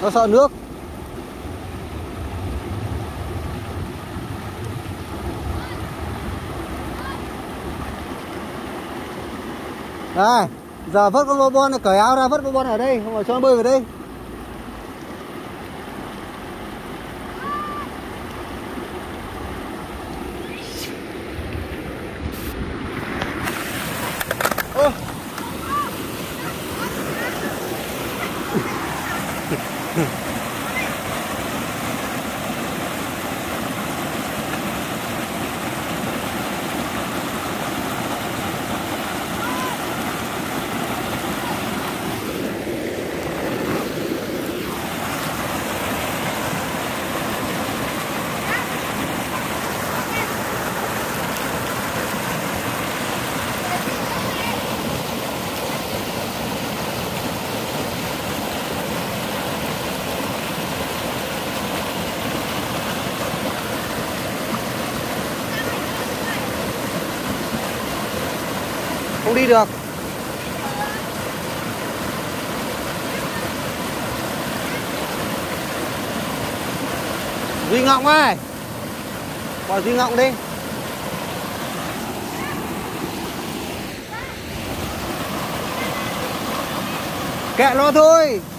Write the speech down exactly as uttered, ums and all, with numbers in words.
Nó sợ nước. Đây, giờ vớt con bô bon này, cởi áo ra vớt bô bon ở đây, không phải cho nó bơi vào đây. Ô. Không đi được. Duy Ngọng ơi, bỏ Duy Ngọng đi. Kệ nó thôi.